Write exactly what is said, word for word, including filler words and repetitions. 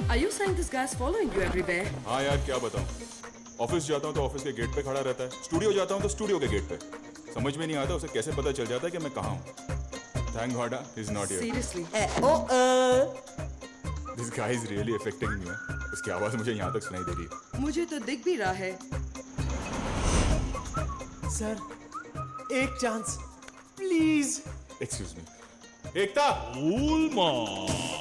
Are you saying this guy's following you everywhere? हाँ यार क्या बताऊँ, ऑफिस जाता हूँ तो ऑफिस के गेट पे खड़ा रहता है, स्टूडियो जाता हूँ तो स्टूडियो के गेट पे। समझ में नहीं आता उसे कैसे पता चल जाता है कि मैं कहाँ हूँ। Thank God he is not here. Seriously? O This guy is really affecting me. उसकी आवाज मुझे यहाँ तक सुनाई दे रही है। मुझे तो दिख भी रहा है। सर, एक chance please. Excuse me. Ekta. Ulma.